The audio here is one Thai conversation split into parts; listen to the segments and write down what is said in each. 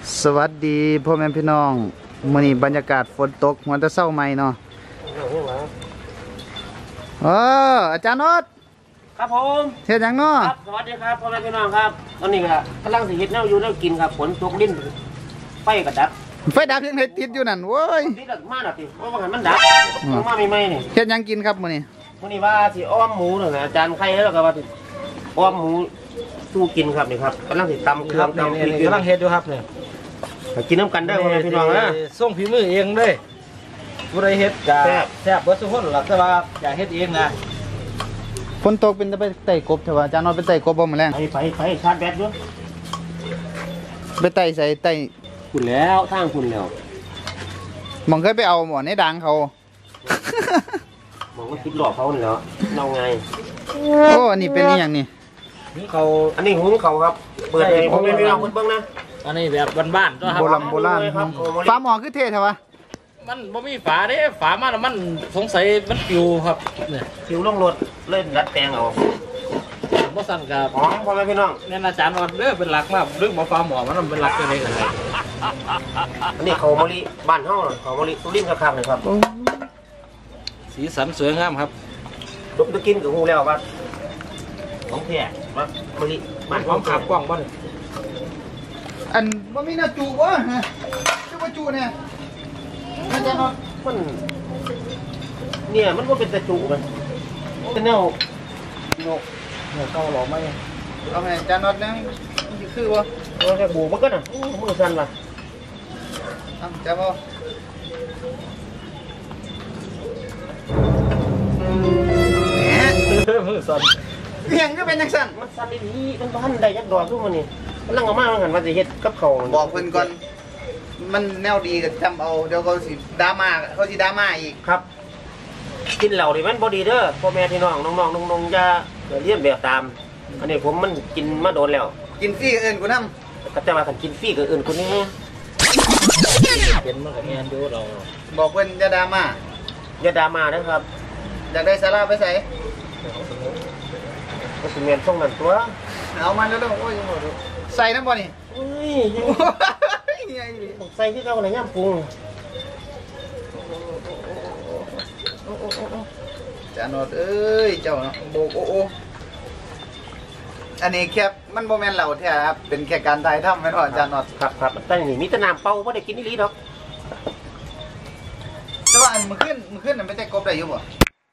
สวัสดีพ่อแม่พี่น้องมื้อนี้บรรยากาศฝนตกมันจะเศร้าใหม่เนาะอาจารย์นดครับผมเฮ็ดหยังเนาะครับสวัสดีครับพ่อแม่พี่น้องครับตอนนี้ก็กำลังสิเฮ็ดแนวอยู่แนวกินครับฝนตกลิ้นไฟกระดับไฟดับยังให้ติดอยู่นั่นโว้ยติดมาหน่อยสิว่ามันดับมาใหม่ๆนี่เฮ็ดหยังกินครับมื้อนี้ว่าสิอ้อมหมูนั่นน่ะอาจารย์ไข่แล้วก็ว่าสิอ้อมหมูสู้กินครับนี่ครับกำลังสิตำเครื่องตำพริกกำลังเฮ็ดอยู่ครับเนี่ยกินน้ำกันได้พ่อแม่พี่น้องนะส่งฝีมือเองเลยผู้ใดเฮ็ดจะแซ่บเบิดทุกคนหรอกแต่ว่าอยากเฮ็ดเองนะฝนตกเป็นจะไปไต่กบเถอะว่าอาจารย์นดไปไต่กบบ่มื้อแลงไปชาร์จแบตอยู่ไปไต่ใส่ไต่คุณแล้วทางคุณแล้วมองเคยไปเอาหมอในดังเขามองว่าคิดหลอกเขาเหรอเราไงโอ้อันนี้เป็นอีหยังนี่เขาอันนี้หุงเขาครับเปิดให้พ่อแม่พี่น้องเบิ่งนะอันนี้แบบบ้านๆตัวครับโบราณฝาหม้อคือเท่เถอะวะมันบ่มีฝาเด้ฝามาแล้วมันสงสัยมันปิวครับเนี่ยปิวลงรถเล่นรัดแปลงเอาบ่สั่นกับอ๋อพ่อแม่พี่น้องเนี่ยอาจารย์ว่าเด้อเป็นหลักมากเรื่องบ่ฝาหม้อมันเป็นหลักจังได๋กันเลยอันนี้เขามะลิบ้านเฮาเขามะลิสุรินทร์คักๆเลยครับสีสันสวยงามครับดมตะกินกับฮู้แล้วว่าของแท้ว่ามะลิบ้านความขับกว้างบ่นี่อันบ่มีน้าจูบ่ฮะคือบ่จูเนี่ยอาจารย์นดมันเนี่ยมันบ่เป็นตะจุมันเป็นแนวโยกเนี่ยเข้าหล่อมั้ยเอาให้อาจารย์นดนึงคือบ่แค่บูมันก็น่ะมือสั่นว่ะจะบ่มือสั่นเพียงก็เป็นจังซั่นมันสั่นดีมันบ่ทันได้ยักดอกซุมื้อนี้กำลังเอามาว่างั้นว่าสิเฮ็ดกับเขาบอกเพิ่นก่อนมันแนวดีก็จำเอาเดี๋ยวเขาสิดราม่าอีกครับกินเหล้านี่มันบ่ดีเด้อพ่อแม่พี่น้องน้องๆน้องๆอย่าเลียนแบบตามอันนี้ผมมันกินมาโดนแล้วกินฟรีอื่นกูนำก็จะมาคันกินฟรีกับอื่นคนนี้เป็นมันก็แม่นอยู่เราบอกเพิ่นอย่าดราม่านะครับอยากได้สาระไปใส่ก็สิแม่นส่งนั่นตัวเอามันแล้วโอ้ยใส่น้ำบ่นี่อุ้ยใส่ที่เก่าน่ะยามปรุงจานดเอ้ยเจ้าเนาะโบกโออันนี้แค่มันบ่แม่นเหล้าแท้ครับเป็นแค่การถ่ายทำแม่นบ่อาจารย์นดครับแต่นี่มีแต่น้ำเปล่าบ่ได้กินอีหลีดอกแต่ว่าอันมื้อคืนน่ะไม่ได้กบได้อยู่บ่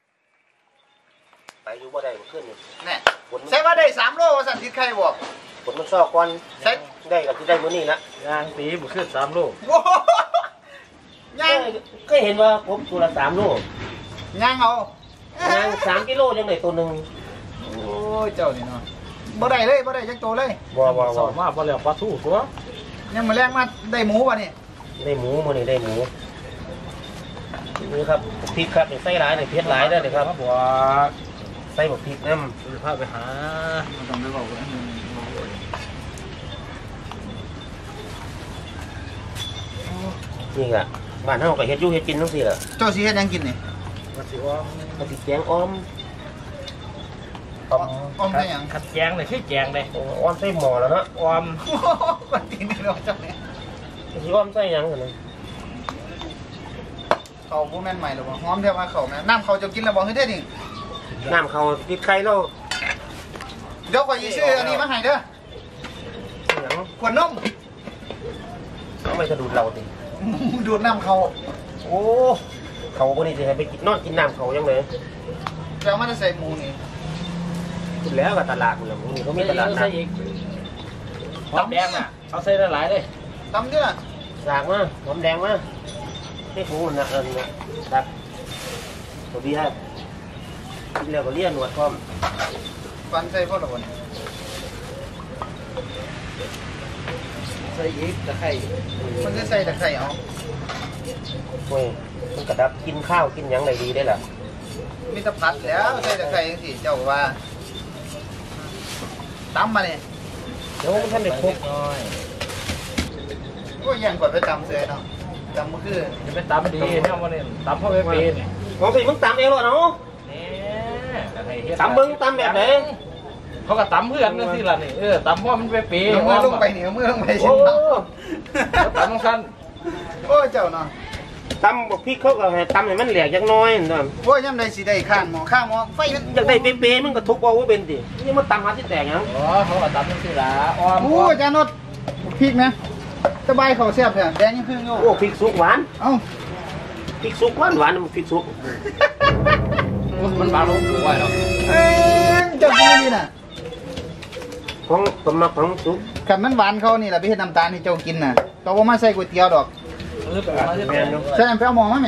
ไปอยู่บ่ได้มื้อคืนนี่แน่ใช่ว่าได้3โลว่าซั่นติดไข่บ่ฝนมันซอกก่อนใช้ได้ก็สิได้มื้อนี้ละย่างตีมื้อคืน3โลย่างเคยเห็นว่าผมตัวละ3โลย่างเอาย่าง3กิโลจังได้ตัวนึงโอ้ยเจ้านี่เนาะบ่ได้เลยบ่ได้จักโตเลยบ่สอนมาบ่แล้วปลาทูตัวยังมาแรงมาได้หมูป่ะนี่ได้หมูมื้อนี้ได้หมูนี่ครับพริกครับนี่ใส่หลายนี่เผ็ดหลายได้เลยครับบ่ใส่บักพริกนำพาไปหาต้องไปบอกนี่ล่ะบ้านเฮาก็เฮ็ดอยู่เฮ็ดกินจังซี่ล่ะเจ้าสิเฮ็ดหยังกินนี่ว่าสิว่าก็สิแกงอ้อมใส่หยังขัดแกงเลยคือแกงเลยอ้อมใส่หม้อแล้วเนาะอ้อมปฏินี่เนาะเจ้านี่สิอ้อมใส่หยังซั่นน่ะเขาบ่แม่นใหม่หรอกหอมแท้ว่าเขาแม่น้ำเขาจะกินแล้วบ่เฮ็ดได้นี่น้ำเขาติดไข่แล้วเดี๋ยวข่อยสิซื้ออันนี้มาให้เด้อขวดนมเอาไปสะดุดเราติดูดน้ำเขาโอ้เขาบ่นี่สิให้ไปกินนอนกินน้ำเขายังเลยจะเอามาใส่หมูนี่กินแล้วก็ตลาดพุ่นล่ะนี่เขามีตลาดนัดอีกหอมแดงน่ะเอาใส่หลายๆเลยตำเด้อสากมาหอมแดงมาให้หูมันน่ะครับสวัสดีครับกินแล้วก็เลี้ยนหนวดพร้อมฟันใส่พ่อละคนใส่อีกตะไคร้มันจะใส่ตะไคร้เอาโอ้ยมันกระดับกินข้าวกินยังไงดีได้ล่ะมีตะพัดแล้วใส่ตะไคร้จังซี่เจ้าว่าตำมาเนี่ยเดี๋ยวท่านได้ครบก็ยังกดไปตำเสือเนาะตำเมื่อคืนจะเป็นตำดีเนี่ยวันนี้ตำพ่อเวปีนี่ของสิมึงตำเองหรอเนาะตำมึงตำแบบไหนเขาก็ตำเพื่อนนั่นสิล่ะนี่ตำว่ามันไปปีเอามือลงไปเหนียวมือลงไปเช่โอ้นกันตำต้องสั้นโอ้เจ้าเนาะตำบอกพริกเขาก็ให้ตำให้มันแหลกจักน้อยนะโอ้ยย่ำใดสิได้ข้างหมอไฟมันอยากได้เป๊ะๆมันก็ทุกเอาว่าเป็นสินี่มันตำหาที่แตกยังอ๋อเขาก็ตำต้องสิล่ะอ้อมโอ้อาจารย์นดพริกนะสบายเขาแซ่บเถอะแดงยังพึ่งอยู่โอ้พริกสุกหวานเอ้าพริกสุกหวานมันพริกสุกมันมาลงหัวเนาะเจ้ากินนี่น่ะของต้มมักของสุกขันมันหวานเขานี่แหละไปเฮ็ดน้ำตาลให้เจ้ากินน่ะก็บ่มาใส่ก๋วยเตี๋ยวดอกแม่นเนาะใส่น้ำเปรี้ยวมองมั้ยแม่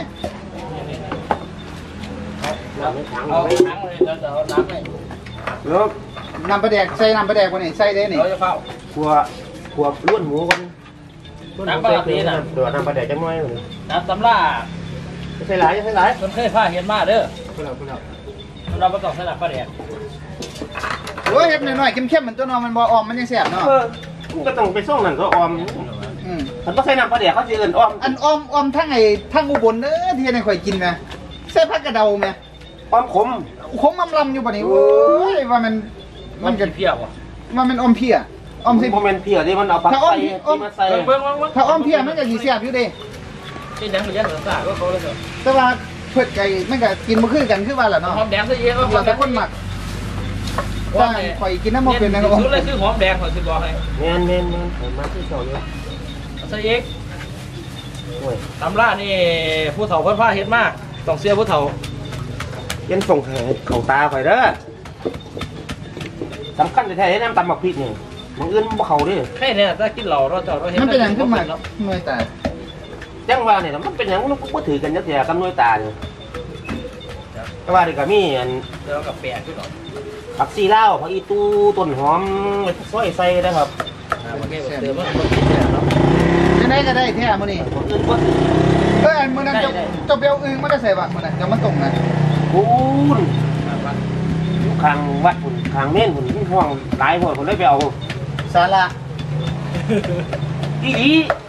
น้ำไม่ขังเอาไว้ถังเลยจะเอาน้ำเลยแล้วน้ำปลาแดกใส่น้ำปลาแดกบ่นี่ใส่ได้นี่เราจะเฝ้าขัวล้วนหมูกันตัวน้ำปลาแดกจังน้อยเลยน้ำตำล่าใส่หลายใส่หลายคนเคยผ้าเห็นมาเด้อพวกเราเราประกอบสลับปลาแดกโอ้ยเฮ็ดน้อยๆเข้มๆมันตัวน้องมันบ่ออมมันยังแซ่บเนาะมันก็ต้องไปส่งนั่นก็ออมอืมมันก็ใส่น้ำปลาแดกเขาสิเอิ้นออมอันออมทั้งทั้งอุบลเด้อที่ให้ข่อยกินนะใส่ผักกระเดาแม่ออมขมคมลำอยู่บ่นี่โอ้ยว่ามันก็เพี้ยวอ่ะว่ามันออมเพียออมสิโมเมนต์เพียที่มันเอาผักใส่ที่มาใส่เบิ่งถ้าออมเพียมันก็สิแซ่บอยู่เด้ที่ยังเป็นยังสาก็เขาเลยเถอะแต่ว่าเพิ่นไก่มันก็กินบ่คือกันคือว่าล่ะเนาะหอมแดงซะเยอะเราแต่คนมักถ้าข่อยกินน้ำบ่เป็นนะสุดเลยคือหอมแดงข่อยสิบอกให้แมนผมมาที่เก่าอยู่ซะอีกโอ้ยตำล่านี่ผู้เฒ่าเพิ่นผ้าเฮ็ดมากต้องเสียผู้เฒ่ายันส่งเขาตาข่อยเด้อสำคัญแท้ๆน้ำตำบักพริกนี่มันอื่นบ่เข้าเด้อแค่เนี่ยถ้ากินเหล้าเราเจ้าเราเห็นมันเป็นหยังขึ้นมาหน่วยตาจังว่าเนี่ยมันเป็นหยังมันบ่ถือกันจักแท้กับหน่วยตานี่แต่ว่านี่ก็มีอันเดี๋ยวกับแปะขึ้นหรอผักซีลาวผักอีตูต้นหอมซอยใส่นะครับมันแค่เติมมันแค่เนาะจะได้ก็ได้แท้มื้อนี้คนอื่นบ่ถืออันมื้อนั้นเจ้าเบลอึงมันได้ใส่บ่มื้อนั้นจะมันตรงนะปูนอยู่ข้างวัดพุ่นข้างเม่นพุ่นมีห้องหลายหัวผมเลยไปเอาสาระอีหลี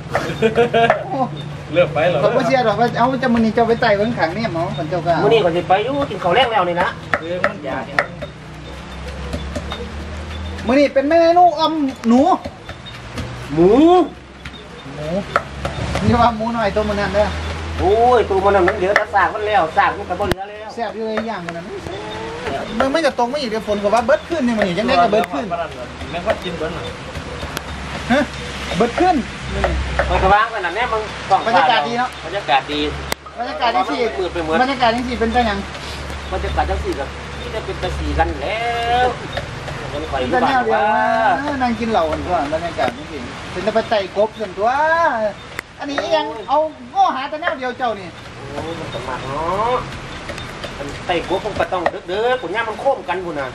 เลือกไปเหรอเขาบ่เชื่อดอกว่าเอาจะมื้อนี้เจ้าไปไต่เบิ่งขังนี่หมอเจ้าก็มื้อนี้ก็สิไปอยู่กินข้าวแลงแล้วนี่นะคือมันยาเนี่ยมื้อนี้เป็นเมนูอมหนูหมูนี่ว่าหมูน้อยตัวมื้อนั้นเด้อโอ้ยตัวมันมันเหลือแต่ซากมันแล้วซากมันก็บ่เหลือแล้วแซ่บอยู่เลยอย่างมื้อนั้นมันจะตกมาอีกเดี๋ยวฝนก็ว่าเบิดขึ้นนี่มื้อนี้จังได๋ก็เบิดขึ้นแม่งก็กินเบิ้ลหน่อยฮะเบิดขึ้นมื้อนี้มันก็วางขนาดนี้มันต้องบรรยากาศดีเนาะบรรยากาศดีบรรยากาศจังซี่บรรยากาศจังซี่เป็นจังหยังบรรยากาศจังซี่ก็ที่จะเป็นตะสีกันแล้วมันข่อยเป็นบ้าแนวเดียวว่านั่งกินเหล้ากันตัวบรรยากาศจังซี่เป็นตะไปไต่กบกันตัวอันนี้ยังเอาโง่หาแต่แนวเดียวเจ้านี่โอ้ยมันสมัครเนาะมันไต่กบมันก็ต้องเด้อๆผลงานมันโค้มกันพุ่นน่ะ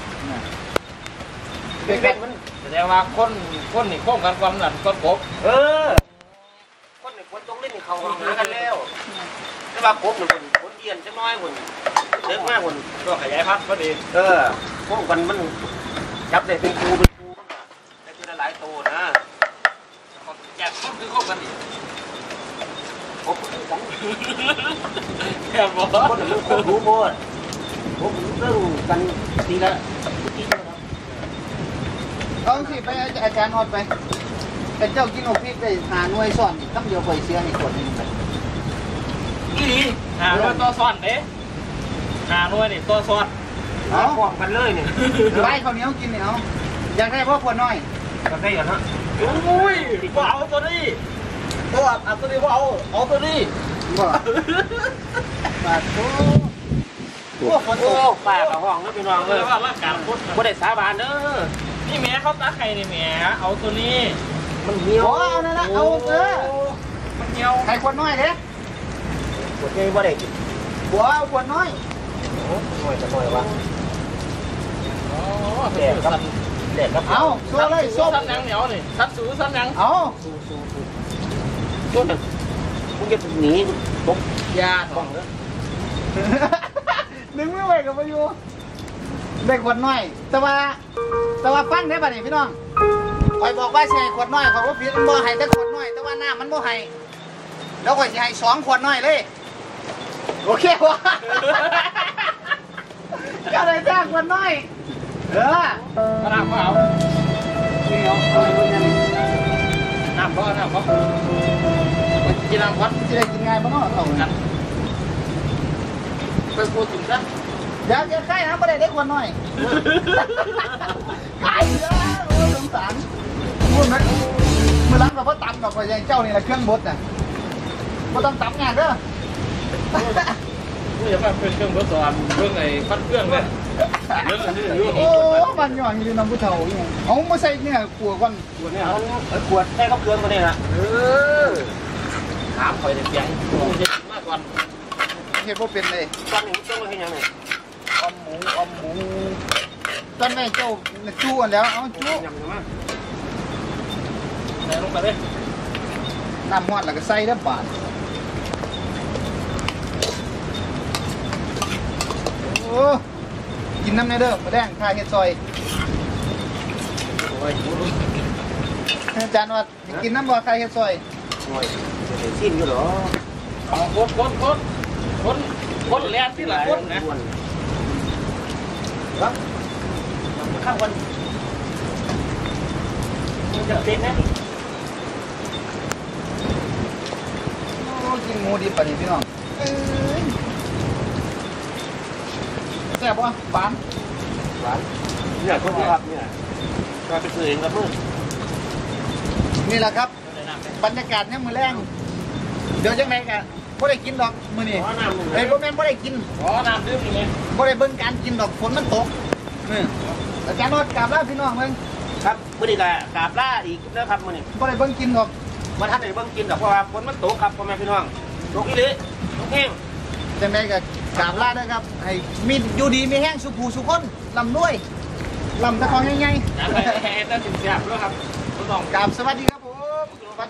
เป็นมันแสดงว่าคนนี่โค้งกันความหลันก้นกบเออคนนี่คนต้องเล่นนี่เขาหากันแล้วแต่ว่ากบมันคนเยียนจังน้อยพุ่นเลิกมากพุ่นก็ขยายพัดพอดีพวกกันมันจับได้เป็นคูมันได้คือหลายตัวนะแจกคนคือโค้งกันอีกพวกกันแค่บอกคนมันโคตรรู้หมดพวกเรื่องกันทีละทีละเอาสิไปอาจารย์ออดไปแต่เจ้ากินอกพริกได้หาหน่วยซ่อนคำเดียวข่อยเสียให้คนนึงไปอีหาด้วยตัวซ้อนเด้หาด้วยนี่ตัวซ้อนเอาพร้อมกันเลยเนี่ยไล่ข้าวเหนียวกินเนี่ยเอาอยากได้พ่อควรน้อยก็ได้กันฮะอุ้ยว่าเอาตัวนี้ตัวเอาตัวนี้ว่าเอาตัวนี้บ่บาดโตโอ้ฝนตโอ้กป้ากับห้องนี่พี่น้องเลยว่าร่างกายคนบ่ได้สาบานเด้อนี่แม่เขาตาไข่นี่แม่เอาตัวนี้มันเหี่ยวโอ้เอานั่นละเอามันเหี่ยวใครควรน้อยเด้ปวดใจบ่ได้กินบัวเอาควรน้อยโอ้หน่อยจะหน่อยวะอ๋อแดกครับแดกครับเอาโซ่เลยโซ่ซ้ำยังเหนียวนี่ซัดสูซ้ำยังเอาต้นน่ะมึงจะหนีตกยาท้องเด้อดึงไม่ไหวกับมาอยู่ได้ขวดน้อย แต่ว่าฟังได้ป่ะนี่พี่น้องคอยบอกว่าสิให้ขวดน้อยขอยว่าผิดมันบ่ให้แต่ขวดน้อย แต่ว่าน้ำมันบ่ให้แล้วข่อยสิให้2 ขวดน้อยเลย โอเควะ ก็เลยจ้างขวดน้อยน้ำเปล่านี่เอาอะไรพวกนี้น้ำก็กินน้ำวัดจะได้กินง่ายบ้างเนาะเอางั้นไปพูดถึงซะอย่าใกล้นะประเดี๋ยวได้ขวดหน่อยใกล้แล้วโอ้ยสงสารพูดไหมเมื่อหลังเราก็ตำดอกไปยังเจ้านี่แหละเครื่องบดน่ะไม่ต้องตำงานเด้อนี่จะมาเป็นเครื่องทดสอบเรื่องไอ้ฟันเครื่องเลยเรื่องนี้อยู่โอ้มันหย่อนอยู่น้ำผู้เฒ่าอยู่เอามาใส่เนี่ยกลัวก่อนขวดเนี่ยขวดแค่เขาเครื่องมาเนี่ยนะถามคอยเด็กใหญ่จะกินมากกว่าเห็นว่าเป็นเลยตอนนี้ต้องมาให้ยังไงอมหมูตอนแม่เจ้าจู้อันแล้วเอาจู้ยำมากไหนลงไปเลยน้ำฮอดแล้วก็ใส่แล้วบาดโอ้กินน้ำในเด้อมาแดงทาเห็ดซอยโอ้ยอาจารย์ว่ากินน้ำบ่อใครเห็ดซอยโอ้ยสิ้นก็เหรอเอาคนแรกที่หลังคนนะครับข้างวันจะเป็นนะโอ้กินหมูดิบปะนี่พี่น้องแซ่บป่ะหวานหวานเนี่ยคนครับเนี่ยก็ไปซื้อเองครับมึงนี่แหละครับบรรยากาศเนี่ยมือแรงเดี๋ยวจังไงกันบ่ได้กินดอกมื้อนี้ขอน้ำมึงไอ้พวกแม่นบ่ได้กินขอน้ำดื่มอีกไหมบ่ได้เบิ่งการกินดอกฝนมันตกนี่อาจารย์นอดกราบลาพี่น้องเบิ่งครับมื่อนี้ก็กราบล่าอีกนะครับมื่อนี้บ่ได้เบิ่งกินดอกมาทันได้เบิ่งกินดอกเพราะว่าฝนมันตกครับพ่อแม่พี่น้องตกอีหลีตกแห้งจังไดก็กราบลาเด้อครับให้มีอยู่ดีมีแห้งสุขผู้สุขคนร่ำรวยร่ำแตะของใหญ่น้ำไปให้ตั้งสิบแซ่บแล้วครับคุณน้องๆกราบสวัสดีครับ